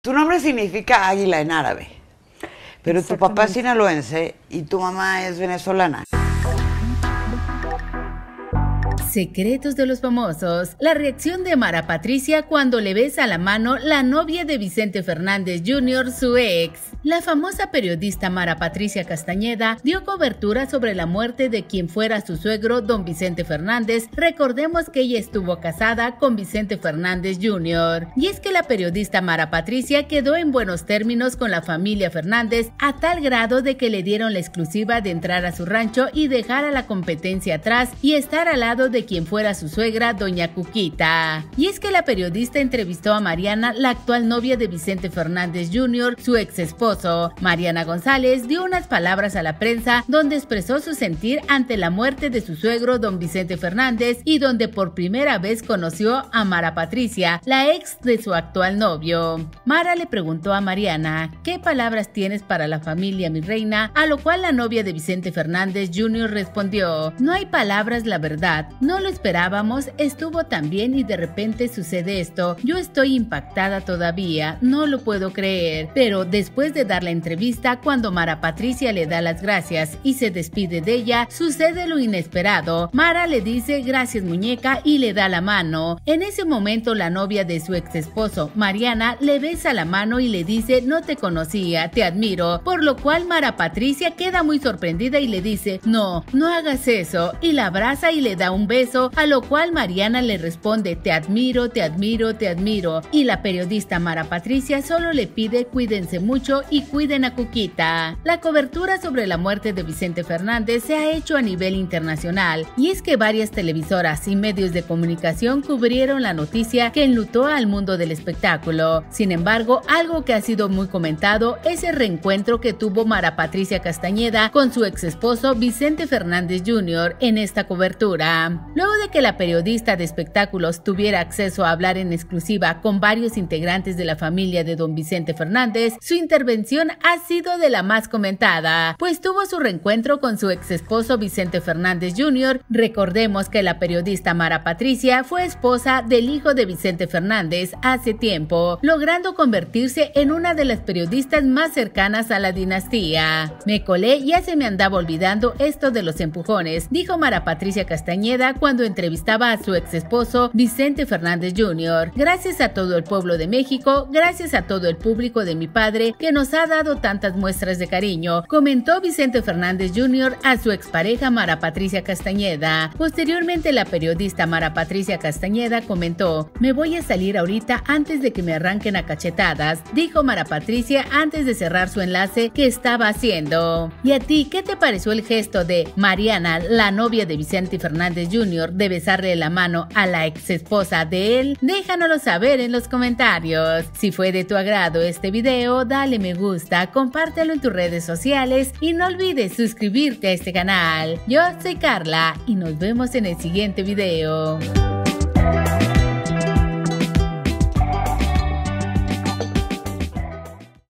Tu nombre significa águila en árabe, pero tu papá es sinaloense y tu mamá es venezolana. Secretos de los famosos. La reacción de Mara Patricia cuando le besa la mano la novia de Vicente Fernández Jr., su ex. La famosa periodista Mara Patricia Castañeda dio cobertura sobre la muerte de quien fuera su suegro, don Vicente Fernández. Recordemos que ella estuvo casada con Vicente Fernández Jr. Y es que la periodista Mara Patricia quedó en buenos términos con la familia Fernández a tal grado de que le dieron la exclusiva de entrar a su rancho y dejar a la competencia atrás y estar al lado de quien fuera su suegra, doña Cuquita. Y es que la periodista entrevistó a Mariana, la actual novia de Vicente Fernández Jr., su ex esposo. Mariana González dio unas palabras a la prensa donde expresó su sentir ante la muerte de su suegro, don Vicente Fernández, y donde por primera vez conoció a Mara Patricia, la ex de su actual novio. Mara le preguntó a Mariana: ¿qué palabras tienes para la familia, mi reina? A lo cual la novia de Vicente Fernández Jr. respondió: no hay palabras, la verdad. No lo esperábamos, estuvo tan bien y de repente sucede esto. Yo estoy impactada todavía, no lo puedo creer. Pero después de dar la entrevista, cuando Mara Patricia le da las gracias y se despide de ella, sucede lo inesperado. Mara le dice: gracias, muñeca, y le da la mano. En ese momento la novia de su ex esposo, Mariana, le besa la mano y le dice: no te conocía, te admiro. Por lo cual Mara Patricia queda muy sorprendida y le dice: no hagas eso, y la abraza y le da un beso, a lo cual Mariana le responde: te admiro, te admiro, te admiro. Y la periodista Mara Patricia solo le pide: cuídense mucho y cuiden a Cuquita. La cobertura sobre la muerte de Vicente Fernández se ha hecho a nivel internacional, y es que varias televisoras y medios de comunicación cubrieron la noticia que enlutó al mundo del espectáculo. Sin embargo, algo que ha sido muy comentado es el reencuentro que tuvo Mara Patricia Castañeda con su ex esposo Vicente Fernández Jr. en esta cobertura. Luego de que la periodista de espectáculos tuviera acceso a hablar en exclusiva con varios integrantes de la familia de don Vicente Fernández, su intervención ha sido de la más comentada, pues tuvo su reencuentro con su ex esposo Vicente Fernández Jr. Recordemos que la periodista Mara Patricia fue esposa del hijo de Vicente Fernández hace tiempo, logrando convertirse en una de las periodistas más cercanas a la dinastía. Me colé, ya se me andaba olvidando esto de los empujones, dijo Mara Patricia Castañeda cuando entrevistaba a su ex esposo Vicente Fernández Jr. Gracias a todo el pueblo de México, gracias a todo el público de mi padre que nos ha dado tantas muestras de cariño, comentó Vicente Fernández Jr. a su expareja Mara Patricia Castañeda. Posteriormente, la periodista Mara Patricia Castañeda comentó: me voy a salir ahorita antes de que me arranquen a cachetadas, dijo Mara Patricia antes de cerrar su enlace que estaba haciendo. ¿Y a ti qué te pareció el gesto de Mariana, la novia de Vicente Fernández Jr., de besarle la mano a la ex esposa de él? Déjanoslo saber en los comentarios. Si fue de tu agrado este video, dale me gusta, compártelo en tus redes sociales y no olvides suscribirte a este canal. Yo soy Carla y nos vemos en el siguiente video.